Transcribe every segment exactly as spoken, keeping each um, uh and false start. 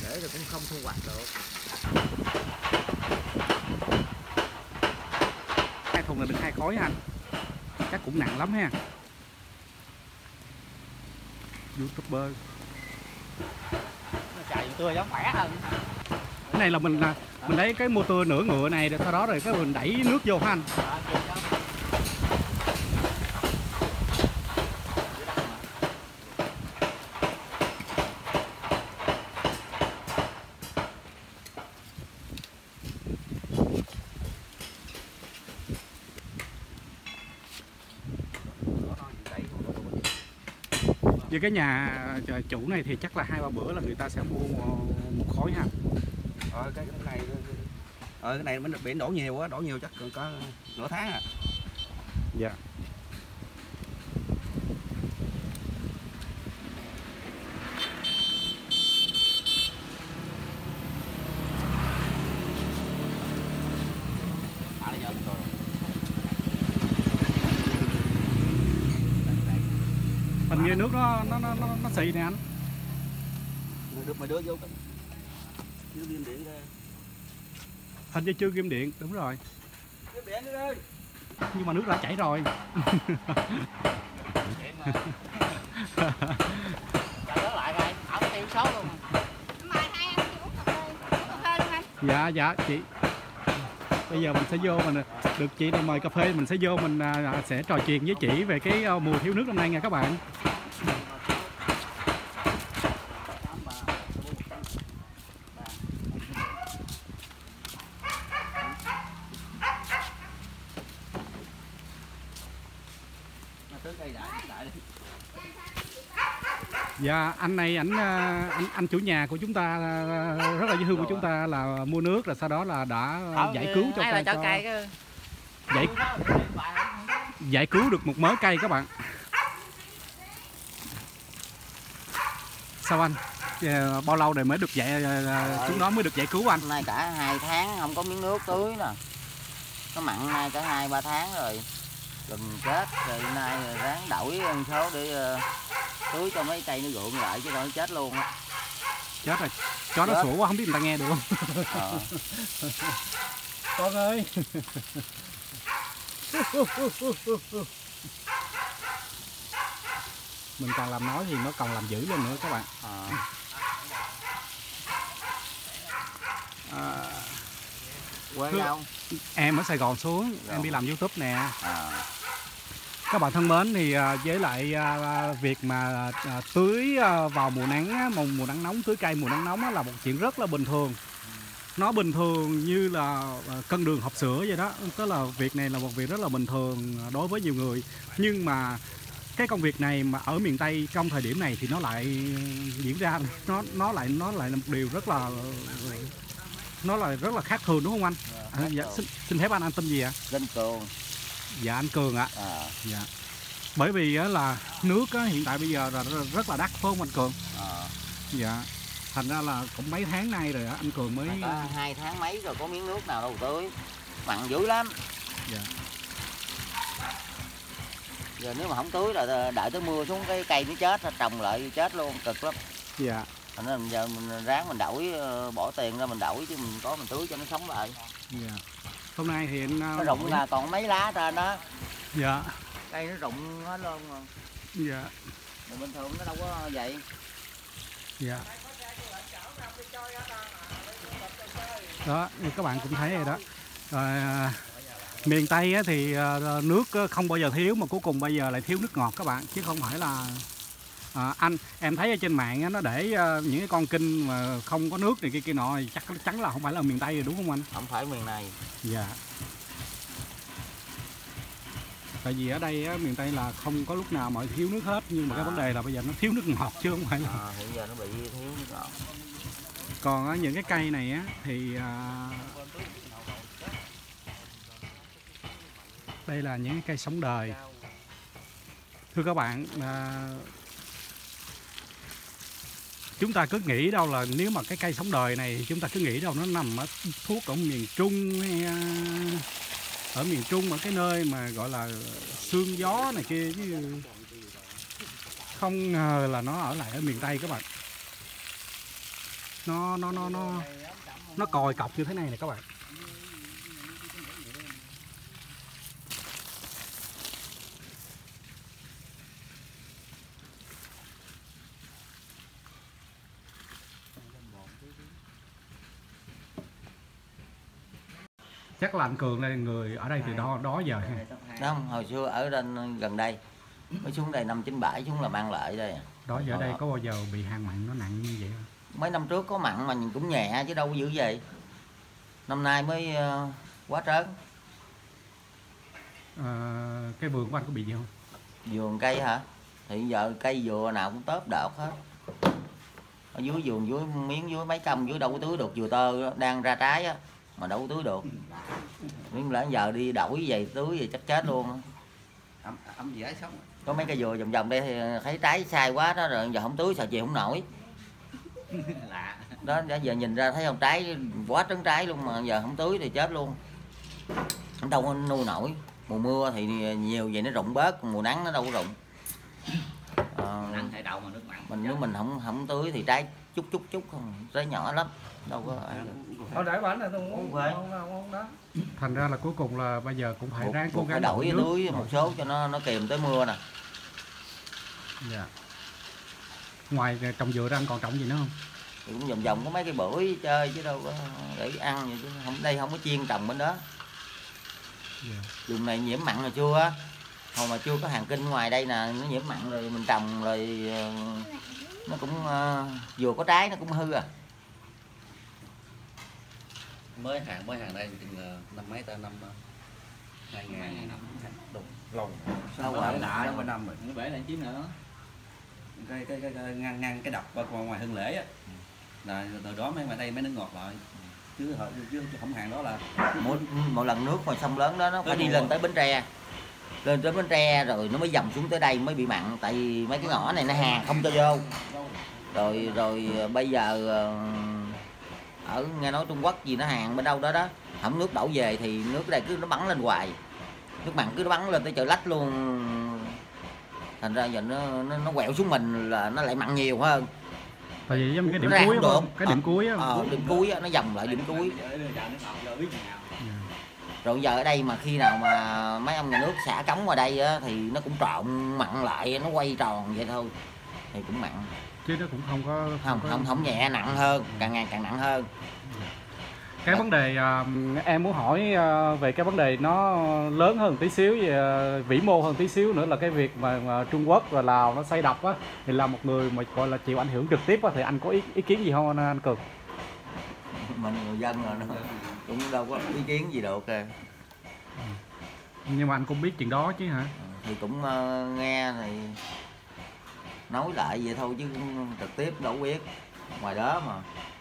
để rồi cũng không thu hoạch được. Hai thùng là được hai khối anh, chắc cũng nặng lắm ha. YouTuber Trời tươi giống khỏe hơn. cái này là mình là mình lấy cái motor nửa ngựa này rồi sau đó rồi cái mình đẩy nước vô hả anh? Như cái nhà chủ này thì chắc là hai ba bữa là người ta sẽ mua một khối ha. Ờ, cái, cái này ờ, cái này mình bị đổ nhiều quá, đổ nhiều chắc còn có nửa tháng à. Dạ. Hình như nước nó nó nó nó, nó xì nè anh. Được mày đưa vô cái kim điện đây. Hình như chưa kim điện, đúng rồi. Kim điện đi ơi. Nhưng mà nước đã chảy rồi. Lại rồi, ổng tiêu số luôn. Mời hai anh uống cà phê, uống cà phê luôn anh. Dạ dạ chị. Bây giờ mình sẽ vô mình được chị nào mời cà phê, mình sẽ vô mình à, sẽ trò chuyện với chị về cái uh, mùa thiếu nước năm nay nha các bạn. Dạ anh này ảnh anh anh chủ nhà của chúng ta rất là dễ thương của chúng ta là mua nước rồi sau đó là đã giải cứu cho cây, cho cây giải giải cứu được một mớ cây các bạn. Sao anh? Bao lâu rồi mới được dạy chúng nó mới được giải cứu anh? Nay cả hai tháng không có miếng nước tưới nè. Nó mặn nay cả hai ba tháng rồi. Lùm chết rồi nay ráng đổi một số để uh, tưới cho mấy cây nó gượng lại chứ nó chết luôn á. Chết rồi. Chó nó sủa quá không biết người ta nghe được không? Ờ. Con ơi. Mình càng làm nói thì nó còn làm dữ lên nữa các bạn. À. À, quê đâu? Em ở Sài Gòn xuống, rồi. Em đi làm YouTube nè. À. Các bạn thân mến, thì với lại việc mà tưới vào mùa nắng, mùa nắng nóng, tưới cây mùa nắng nóng là một chuyện rất là bình thường. Nó bình thường như là cân đường hộp sữa vậy đó. Tức là việc này là một việc rất là bình thường đối với nhiều người. Nhưng mà cái công việc này mà ở miền Tây trong thời điểm này thì nó lại diễn ra, nó nó lại nó lại là một điều rất là nó là rất là khác thường đúng không anh? À, dạ, xin, xin phép anh anh tên gì ạ? Danh Cường. Dạ anh Cường ạ. À. Dạ. Bởi vì á, là nước á, hiện tại bây giờ là rất là đắt phải không anh Cường? À. Dạ. Thành ra là cũng mấy tháng nay rồi á, anh Cường mới có hai tháng mấy rồi có miếng nước nào đâu tưới. Mặn dữ lắm. Dạ. Giờ nếu mà không tưới là đợi tới mưa xuống cái cây nó chết, trồng lại chết luôn, cực lắm. Dạ. Thành ra giờ mình ráng mình đổi, bỏ tiền ra mình đổi chứ mình có mình tưới cho nó sống lại. Dạ. Hôm nay thì anh nó rụng là còn mấy lá trên đó. Dạ. Cây nó rụng hết luôn rồi. Dạ. Mà bình thường nó đâu có vậy. Dạ. Đó, như các bạn cũng thấy rồi đó. Rồi, à, miền Tây á, thì à, nước không bao giờ thiếu mà cuối cùng bây giờ lại thiếu nước ngọt các bạn, chứ không phải là à, anh em thấy ở trên mạng á, nó để à, những cái con kênh mà không có nước này kia kia nọ chắc chắn là không phải là miền Tây rồi đúng không anh? Không phải miền này. Dạ. Tại vì ở đây á, miền Tây là không có lúc nào mà thiếu nước hết, nhưng mà à. cái vấn đề là bây giờ nó thiếu nước ngọt chứ không phải là à, hiện giờ nó bị thiếu nước ngọt. Còn á, những cái cây này á thì à, đây là những cái cây sống đời. Thưa các bạn, à, chúng ta cứ nghĩ đâu là nếu mà cái cây sống đời này chúng ta cứ nghĩ đâu nó nằm ở thuốc ở miền Trung hay ở miền Trung, ở cái nơi mà gọi là sương gió này kia, chứ không ngờ là nó ở lại ở miền Tây các bạn. nó nó nó nó nó còi cọc như thế này nè các bạn. Chắc là anh Cường đây người ở đây từ đó đó giờ ha. Đó, hồi xưa ở trên gần đây mới xuống đây năm chín bảy xuống là An Lợi đây. Đó giờ ở đây có bao giờ bị hạn mặn nó nặng như vậy không? Mấy năm trước có mặn mà nhìn cũng nhẹ chứ đâu có dữ vậy. Năm nay mới uh, quá trớn. À, cái vườn của anh có bị gì không? Vườn cây hả? Thì giờ cây dừa nào cũng tớp đợt hết. Ở dưới vườn dưới miếng dưới mấy công dưới đâu có tưới được, dừa tơ đang ra trái á mà đâu có tưới được. Miếng lỡ giờ đi đổi về tưới thì chắc chết luôn. Ẩm, ẩm gì ấy sống. Có mấy cây dừa vòng vòng đây thì thấy trái sai quá đó rồi giờ không tưới sợ chịu không nổi. Lạ. Đó giờ nhìn ra thấy không trái quá trứng trái luôn mà giờ không tưới thì chết luôn. Nó đâu có nuôi nổi. Mùa mưa thì nhiều vậy nó rụng bớt, mùa nắng nó đâu có rụng. À, Nắng hay đậu mà nước mặn. mình nếu mình không không tưới thì trái chút chút chút không, trái nhỏ lắm. Đâu có ấy được. Thôi để bánh này tôi Không phải. đó. Thành ra là cuối cùng là bây giờ cũng phải Buộc, ráng cố buộc gắng phải đổi nước. tưới một số cho nó nó kìm tới mưa nè. Dạ. Ngoài trồng dừa ra anh còn trồng gì nữa không? Thì cũng vòng vòng có mấy cái bưởi chơi chứ đâu có để ăn gì chứ không, đây không có chiên trồng bên đó. Dạ. Vùng này nhiễm mặn rồi chưa á, hồi mà chưa có hàng kinh ngoài đây nè, nó nhiễm mặn rồi mình trồng rồi nó cũng uh, vừa có trái nó cũng hư à. Mới hàng mới hàng đây chừng năm mấy ta, năm hai ngàn đúng lâu Lâu rồi, rồi. đã năm năm rồi. Nó bể lại chiếc nữa. Cái cái cái, cái ngang ngang cái đập qua ngoài Hưng Lễ á, là từ đó mấy ngoài đây mới nước ngọt lại, chứ hồi chứ không hàng đó là mỗi mỗi lần nước ngoài sông lớn đó nó phải đi lên tới Bến Tre, lên tới Bến Tre rồi nó mới dầm xuống tới đây mới bị mặn, tại vì mấy cái ngõ này nó hà không cho vô. Rồi rồi bây giờ ở nghe nói Trung Quốc gì nó hàng bên đâu đó đó, không nước đổ về thì nước ở đây cứ nó bắn lên hoài, nước mặn cứ nó bắn lên tới chợ Lách luôn, thành ra giờ nó nó, nó quẹo xuống mình là nó lại mặn nhiều hơn. Tại vì giống cái điểm Nó ra cuối không không? được. Cái điểm cuối á. Ờ, điểm cuối á, nó dầm lại điểm cuối. Rồi giờ ở đây mà khi nào mà mấy ông nhà nước xả cống ngoài đây á, thì nó cũng trộn mặn lại, nó quay tròn vậy thôi thì cũng mặn, Chứ nó cũng không có không có... không không nhẹ, nặng hơn, càng ngày càng nặng hơn. Cái vấn đề uh, em muốn hỏi uh, về cái vấn đề nó lớn hơn tí xíu, về, uh, vĩ mô hơn tí xíu nữa là cái việc mà, mà Trung Quốc và Lào nó xây đập á, thì là một người mà gọi là chịu ảnh hưởng trực tiếp á, thì anh có ý, ý kiến gì không anh, anh Cường? Mình người dân rồi nó cũng đâu có ý kiến gì được kìa. Nhưng mà anh cũng biết chuyện đó chứ hả? Thì cũng uh, nghe thì nói lại vậy thôi chứ cũng trực tiếp đâu có biết ngoài đó mà.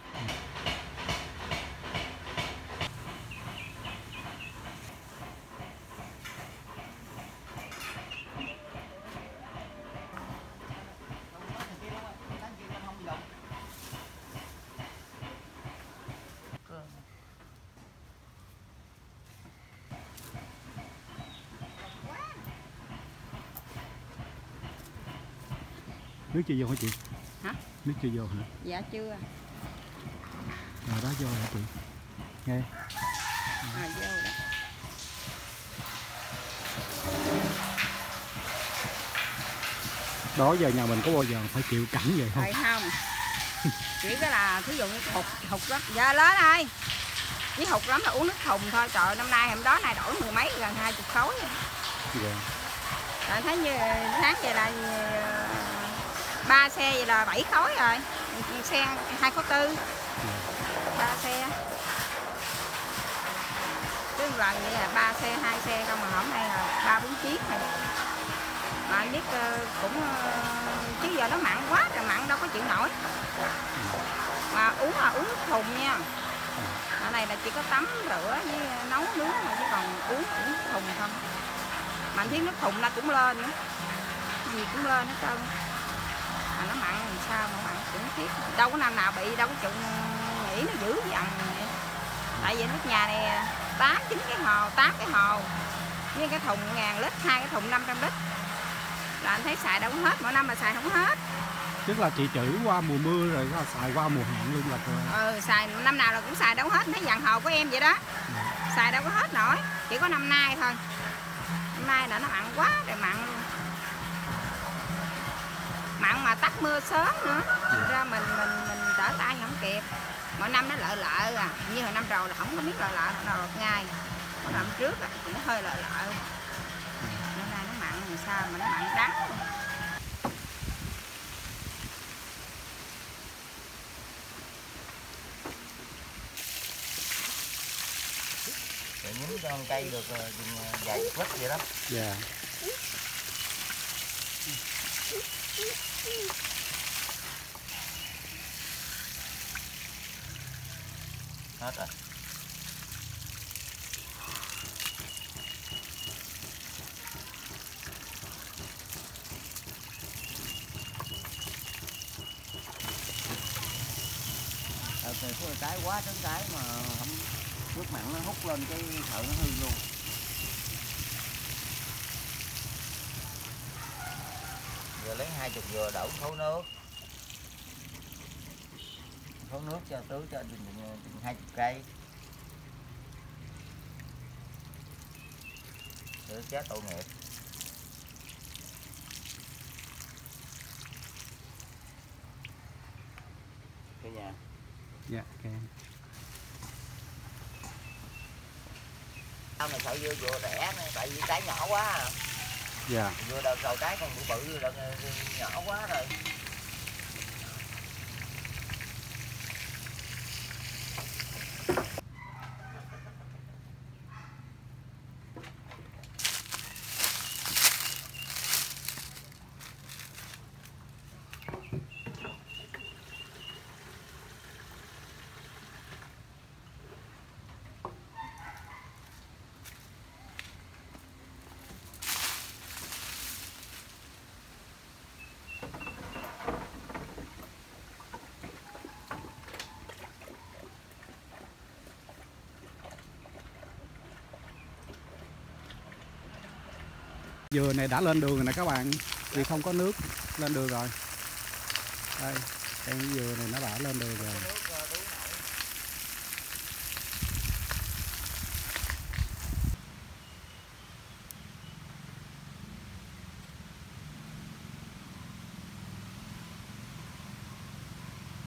Nước chưa vô hả chị? Hả? Nước chưa vô hả? Dạ chưa. Rồi đó vô hả chị? Nghe. À vô đó. Đó giờ nhà mình có bao giờ phải chịu cảnh vậy không? Phải không? Chỉ cái là thí dụ như hụt hụt lắm. Dạ lớn ơi. Chỉ hụt lắm là uống nước thùng thôi. Trời năm nay hôm đó này đổi mười mấy gần hai chục khối. Dạ. Trời thấy như tháng vậy là ba xe vậy là bảy khối rồi. Xe hai khối tư. Ba xe. Chứ lần vậy là ba xe, hai xe không mà hôm nay là ba bốn chiếc rồi. Mà anh biết cũng chứ giờ nó mặn quá rồi, mặn đâu có chịu nổi. Mà uống là uống nước thùng nha. Ở này là chỉ có tắm rửa với nấu nướng mà chứ còn uống uống nước thùng không. Mà anh thấy nước thùng là cũng lên nữa. Gì cũng lên hết trơn. Mà nó mặn làm sao mà mặn cũng thiết. Đâu có năm nào bị, đâu có chịu nghĩ nó dữ dằn vậy. Tại vì nước nhà này tám chín cái hồ, tám cái hồ. Với cái thùng ngàn lít, hai cái thùng năm trăm lít. Là anh thấy xài đâu có hết, mỗi năm mà xài không hết. Tức là chị trữ qua mùa mưa rồi có xài qua mùa hạn luôn là cô. Ừ, xài năm nào là cũng xài đâu hết, thấy dàn hồ của em vậy đó. Ừ. Xài đâu có hết nổi, chỉ có năm nay thôi. Năm nay là nó mặn quá trời mặn luôn. Mặn mà tắt mưa sớm nữa, thành ra mình mình mình trở tay không kịp. Mỗi năm nó lợ lợ à, như hồi năm rồi là không có biết lợ lợ nào một ngày. Mỗi năm trước à, thì nó hơi lợ lợ. Năm nay nó mặn làm sao mà nó mặn đắng luôn. Nhúng cho con cây được vài lít vậy đó. Dạ. Hết rồi. Ờ, cái quá trứng cái mà không nước mặn nó hút lên cái thợ nó hư luôn. Giờ lấy hai chục dừa đổ thấu nước, thấu nước cho tưới cho hai chục cây. Để chết tội nghiệp. Cái nhà. Dạ, ok. Tao này sợ dưa dừa rẻ này, tại vì trái nhỏ quá à. Dạ. Dừa đợt đầu trái còn bự bự, đợt nhỏ quá rồi. Dừa này đã lên đường rồi nè các bạn, vì không có nước lên đường rồi. Đây, cây dừa này nó đã lên đường rồi.